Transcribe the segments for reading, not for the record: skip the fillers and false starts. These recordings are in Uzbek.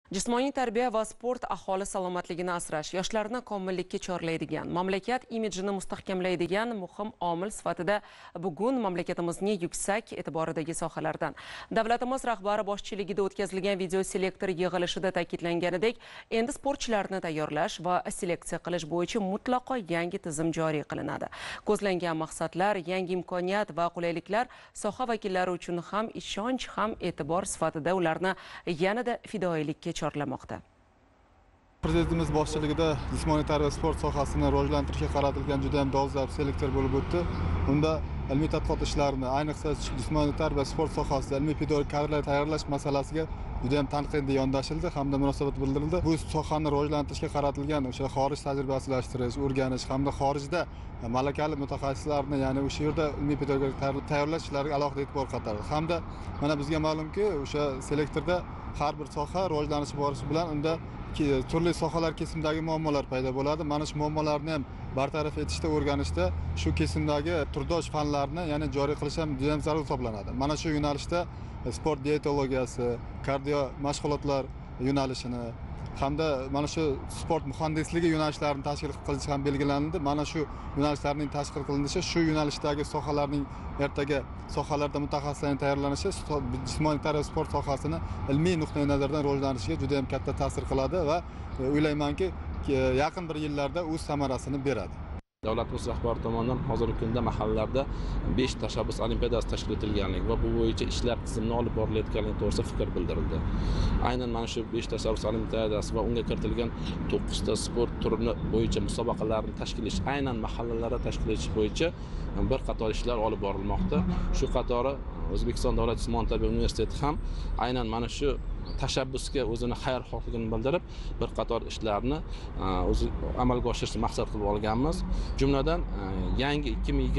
Jismoniy tarbiya va sport aholi salomatligini asrash, yoshlarni komillikka chorlaydigan, mamlakat imijini mustahkamlaydigan muhim omil sifatida bugun mamlakatimizning yuksak e'tiboridagi sohalardan. Davlatimiz rahbari boshchiligida o'tkazilgan video selektor yig'ilishida ta'kidlanganidek, endi sportchilarni tayyorlash va seleksiya qilish bo'yicha mutlaqo yangi tizim joriy qilinadi. Ko'zlangan maqsadlar, yangi imkoniyat va qulayliklar soha vakillari uchun ham ishonch, ham e'tibor sifatida ularni yanada fidoyilikka chorlamoqda. Prezidentimiz boshchiligida jismoniy tarbiya sport sohasini rivojlantirishga qaratilgan juda ham dolzarb selektor bo'lib o'tdi. Unda ilmiy tadqiqot ishlarini, ayniqsa jismoniy tarbiya sport sohasida ilmiy pedagogik kadrlar tayyorlash masalasiga juda ham tanqidiy yondashildi hamda munosabat bildirildi. Bu sohani rivojlantirishga qaratilgan o'sha xorij tajribalashtirish, o'rganish hamda xorijda malakali mutaxassislarni, ya'ni o'sha yerda ilmiy pedagogik tayyorlash ishlariga alohida e'tibor qaratadi. Hamda mana bizga ma'lumki, o'sha selektorda har bir soha rivojlanishi borishi bilan unda turli sohalar kesimidagi muammolar paydo bo'ladi. Mana shu muammolarni ham bartaraf etishda, o'rganishda shu kesimdagi turdosh fanlarni yana joriy qilish ham juda ham zarur hisoblanadi. Mana shu yo'nalishda sport diyetologiyasi, kardio mashg'ulotlar yo'nalishini hamda mana shu sport muhandisligi yo'nalishlarini tashkil qilish ham belgilandi. Mana shu yo'nalishlarning tashkil qilinishi, shu yo'nalishdagi sohalarning ertaga sohalarda mutaxassislarning tayyorlanishi jismoniy tarbiya sport sohasini ilmiy nuqtai nazardan rivojlanishiga juda ham katta ta'sir qiladi va o'ylaymanki, yaqin bir yillarda o'z samarasini beradi. Davlatimiz rahbari tomonidan hozirgi kunda mahallalarda 5 tashabbus olimpiadasi tashkil etilganligi va bu bo'yicha ishlar tizimli olib borilayotganligi to'g'risida fikr bildirildi. Aynan mana shu 5 tashabbus olimpiadasi va unga kiritilgan 9 ta sport turi bo'yicha musobaqalarni tashkil etish, aynan mahallalarda tashkil etish bo'yicha bir qator ishlar olib borilmoqda. Shu qatori O'zbekiston Davlat jismoniy tarbiya universiteti ham aynan mana shu tashabbusga o'zini xayrixohligini bildirib, bir qator ishlarni o'zi amalga oshirishni maqsad qilib olganmiz. Jumladan yangi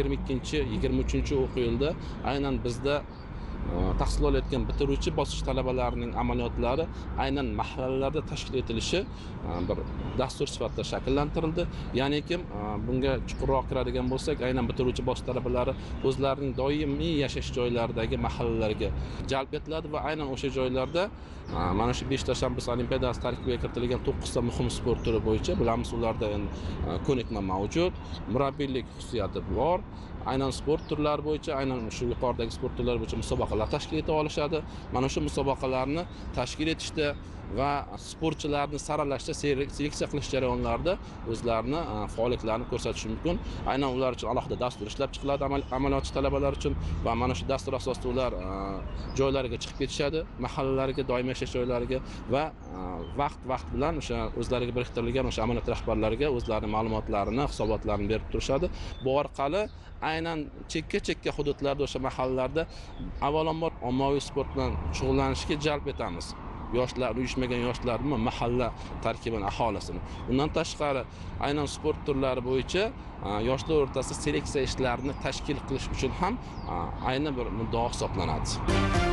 2022-23 o'quv yilida aynan bizda tahsil olayotgan bitiruvchi bosqich talabalarining amaliyotlari aynan mahallalarda tashkil etilishi bir dastur sifatida shakllantirildi. Ya'ni kim bunga chuqurroq kiradigan bo'lsak, aynan bitiruvchi bosqich talabalari o'zlarining doimiy yashash joylaridagi mahallalarga jalb etiladi va aynan o'sha joylarda mana shu 5 tashabbus olimpiadasi tarkibiga kiritilgan 9 ta muhim sport turi bo'yicha bilamiz, ularda ko'nikma mavjud, murabbiylik xususiyati bor. Aynan sport turlari bo'yicha, aynan shu yuqoridagi sport turlari bo'yicha musobaqalar tashkil eta olishadi. Mana shu musobaqalarni tashkil etishda va sportchilarni saralashda, seleksiya qilish jarayonlarida o'zlarini faoliyatlarini ko'rsatishi mumkin. Aynan ular uchun alohida dastur ishlab chiqiladi amaliyotchi talabalar uchun va mana shu dastur asosida ular joylariga chiqib ketishadi, mahallalariga, doim yashash joylariga va vaqt bilan o'sha o'zlariga biriktirilgan o'sha amaliyot rahbarlariga o'zlarining ma'lumotlarini, hisobotlarini berib turishadi. Bu orqali aynan chekka hududlarda, o'sha mahallalarda avvalambor ommaviy sport bilan shug'ullanishga jalb etamiz. Yoshlar, uyushmagan yoshlarni, mahalla tarkibini, aholisini. Undan tashqari aynan sport turlari bo'yicha yoshlar o'rtasida seleksiya ishlarini tashkil qilish uchun ham aynan bir muddao hisoblanadi.